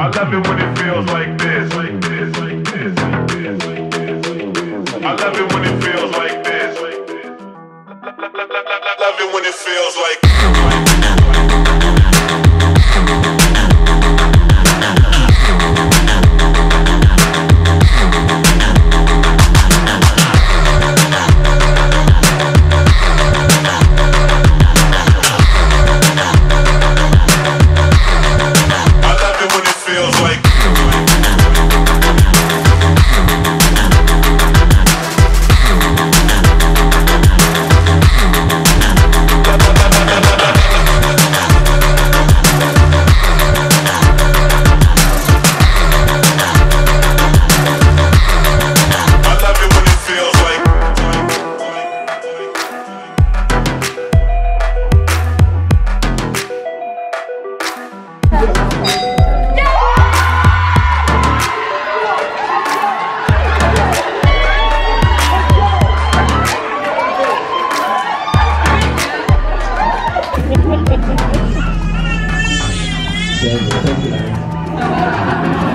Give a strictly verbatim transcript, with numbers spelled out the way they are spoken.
I love it when it feels like this, like this, like this, like this, like this. I love it when it feels like this. I love it when it feels like. Thank you.